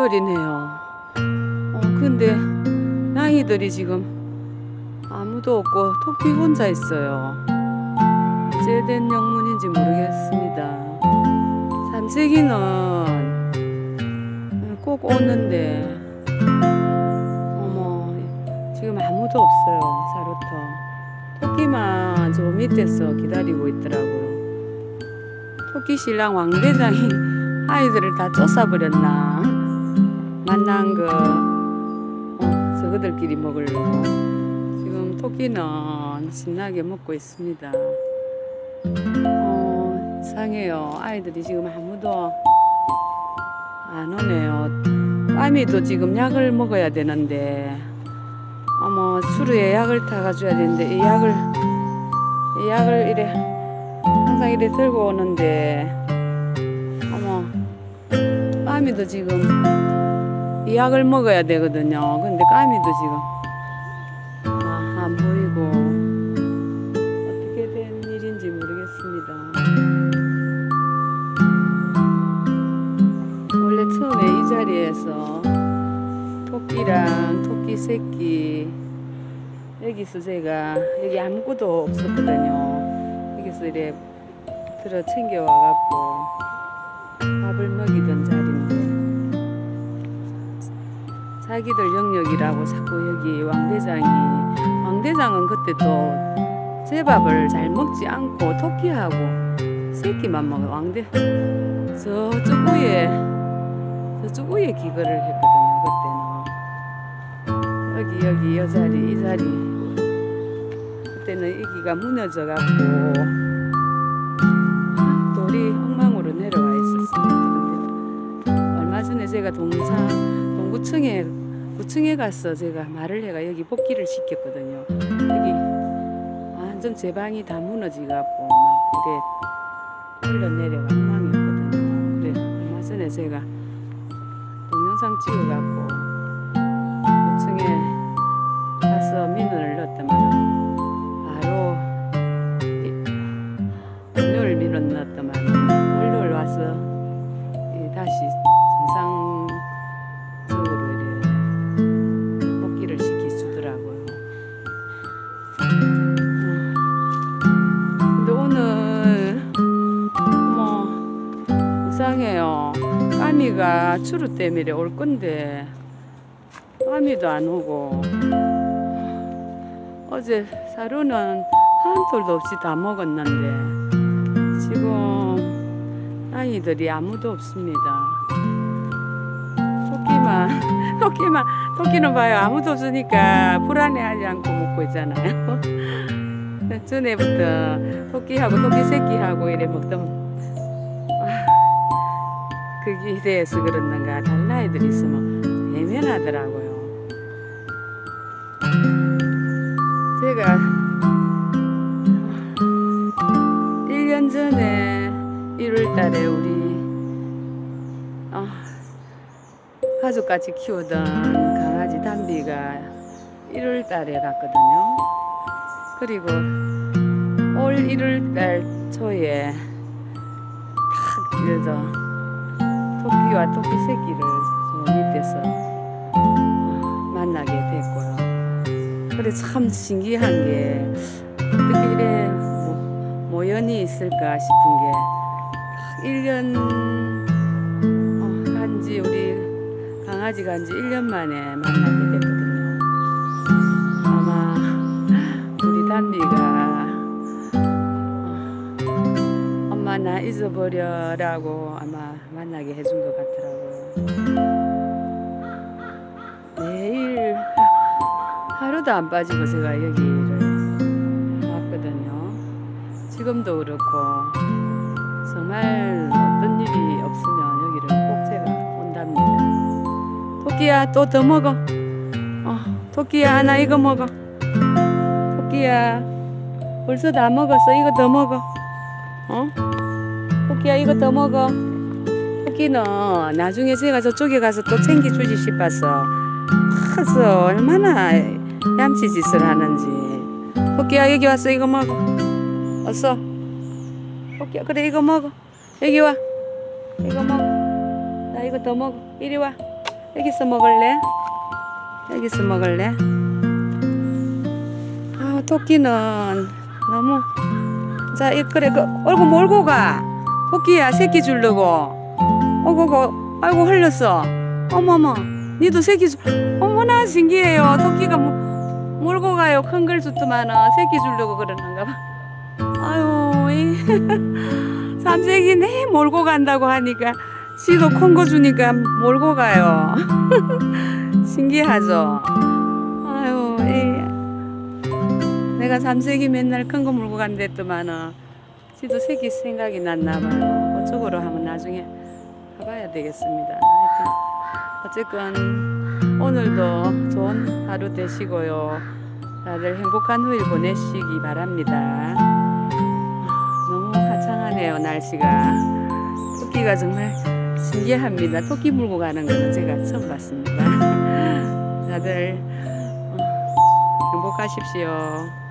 가을이네요. 근데 냥이들이 지금 아무도 없고 토끼 혼자 있어요. 어째 된 영문인지 모르겠습니다. 삼색이는 꼭 오는데 어머 지금 아무도 없어요. 사루터 토끼만 저 밑에서 기다리고 있더라고요. 토끼 신랑 왕대장이 아이들을 다 쫓아버렸나? 만난 거 저거들끼리 먹으려고. 지금 토끼는 신나게 먹고 있습니다. 이상해요. 아이들이 지금 아무도 안 오네요. 까미도 지금 약을 먹어야 되는데 어머 수루에 약을 타가줘야 되는데 이 약을 이래 항상 이래 들고 오는데 어머 까미도 지금 이 약을 먹어야 되거든요. 근데 까미도 지금 안 보이고 어떻게 된 일인지 모르겠습니다. 원래 처음에 이 자리에서 토끼랑 토끼 새끼 여기서 제가 여기 아무것도 없었거든요. 여기서 이래 들어 챙겨와갖고 밥을 먹이던 자리인데 자기들 영역이라고 자꾸 여기 왕대장은 그때도 제 밥을 잘 먹지 않고 토끼하고 새끼만 먹어요. 저쪽 위에 기거를 했거든요. 그때는 여기 이 자리 그때는 여기가 무너져 갖고 돌이 엉망으로 내려와 있었습니다. 근데 얼마 전에 제가 구청에 가서 제가 말을 해가 여기 복귀를 시켰거든요. 여기 완전 제 방이 다 무너지갖고 막 그래 흘러내려가 엉망이었거든요. 그래 얼마 전에 제가 동영상 찍어갖고 구청에 가서 민원을 넣었더만 바로 금요일 민원 넣었더만 월요일 와서 다시 정상적으로 이래 복귀를 시켜주더라고요. 근데 오늘 이상해요. 까미가 추루 때문에 올 건데 까미도 안 오고 어제 사료는 한 톨도 없이 다 먹었는데 지금 아이들이 아무도 없습니다. 토끼는 봐요. 아무도 없으니까 불안해하지 않고 먹고 있잖아요. 전에부터 토끼하고 토끼 새끼하고 이래 먹던 그게 대해서 그렇는가 다른 아이들이 있으면 예민하더라고요. 제가 1년 전에 1월달에 우리 가족같이 키우던 강아지 담비가 1월달에 갔거든요. 그리고 올 1월달 초에 탁 이래서 토끼와 토끼 새끼를 저 밑에서 만나게 됐고요. 그래 참 신기한 게 어떻게 이래 모연이 있을까 싶은 게 1년 간지 우리 강아지 간지 1년 만에 만나게 됐거든요. 아마 우리 담비가 엄마 나 잊어버려라고 아마 만나게 해준 것 같더라고요. 매일 하루도 안 빠지고 제가 여기를 왔거든요. 지금도 그렇고 정말 어떤 일이 없으면 여기를 꼭 제가 온답니다. 토끼야 또 더 먹어. 토끼야 나 이거 먹어. 토끼야 벌써 다 먹었어. 이거 더 먹어. 토끼야 이거 더 먹어. 토끼는 나중에 제가 저쪽에 가서 또 챙겨주지 싶어서 커서 얼마나 얌치짓을 하는지. 토끼야 여기 왔어. 이거 먹어. 어서. 토끼야 그래 이거 먹어. 여기 와. 이거 먹어. 나 이거 더 먹어. 이리 와. 여기서 먹을래? 여기서 먹을래? 아, 토끼는 너무. 자, 그래, 얼굴 몰고 가. 토끼야, 새끼 주려고. 어고고, 아이고, 흘렸어. 어머머, 니도 새끼 어머나, 신기해요. 토끼가 몰고 가요. 큰 걸 줬더만, 새끼 주려고 그러는가 봐. 아유, 삼색이 내 몰고 간다고 하니까, 씨도 큰 거 주니까 몰고 가요. 신기하죠? 아유, 내가 삼색이 맨날 큰 거 물고 간댔더만 지도 새끼 생각이 났나 봐요. 그쪽으로 한번 나중에 가봐야 되겠습니다. 하여튼 어쨌건 오늘도 좋은 하루 되시고요. 다들 행복한 후일 보내시기 바랍니다. 너무 화창하네요, 날씨가. 토끼가 정말 신기합니다. 토끼 물고 가는 거는 제가 처음 봤습니다. 다들 행복하십시오.